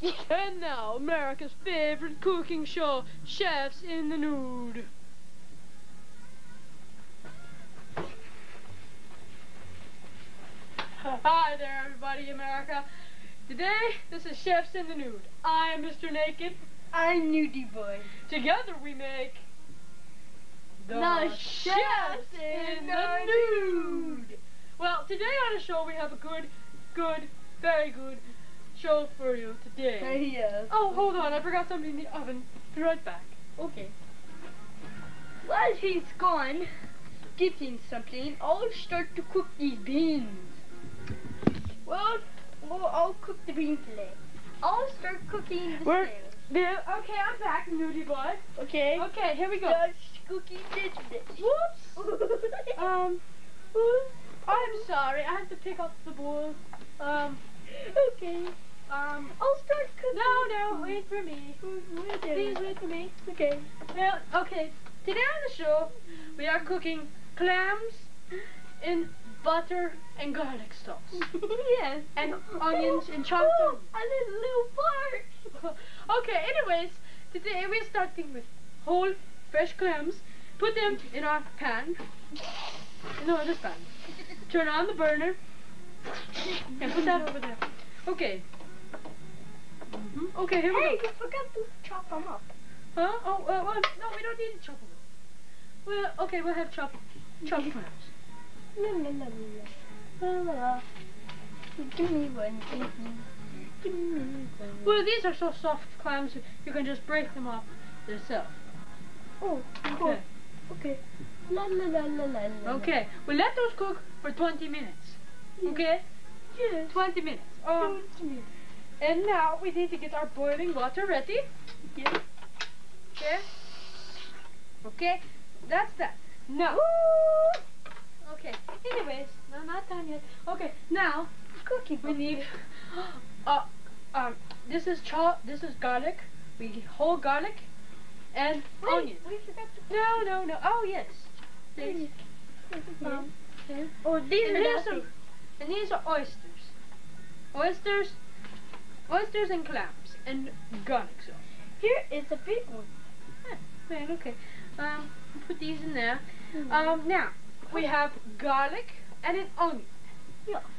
And now, America's favorite cooking show, Chefs in the Nude. Hi there, everybody, America. Today, this is Chefs in the Nude. I am Mr. Naked. I'm Nudie Boy. Together we make the Chefs in the Nude. Well, today on the show we have a very good show for you today. Yes. Oh, hold on, I forgot something in the oven. Be right back. Okay. While he's gone getting something, I'll start to cook these beans. Well, I'll cook the bean fillet. I'll start cooking the snails. Okay, I'm back, Nudie Boy. Okay. Okay, here we go. Start cooking this. Whoops. I'm sorry, I have to pick up the bowl. Okay. I'll start cooking. No, wait for me. Please wait for me. Okay. Well, okay. Today on the show, we are cooking clams in butter and garlic sauce. Yes. And onions and chopped onions. I did a little part. Okay, anyways, today we're starting with whole fresh clams. Put them in our pan. No, this pan. Turn on the burner. And put that over there. Okay. Okay, here we go. Hey, you forgot to chop them up. Huh? Oh, well, no, we don't need to chop them up. Well, okay, we'll have chopped clams. La la la la la la. Give me one. Give me one. Well, these are so soft clams, you can just break them up yourself. Oh, cool. Okay. Okay. La la la la la la. Okay, we'll let those cook for 20 minutes. Okay? Yes. 20 minutes. 20 minutes. And now we need to get our boiling water ready. Yes. Okay? Okay, that's that. Now. Okay, anyways, no, not done yet. Okay, now Cookie. we need this is garlic. Whole garlic and onion. We forgot to. No. Oh yes. Please. Okay. Oh, these And these are oysters. Oysters and clams and garlic sauce. Here is a big one. Right, okay. Put these in there. Now we have garlic and an onion. Yeah.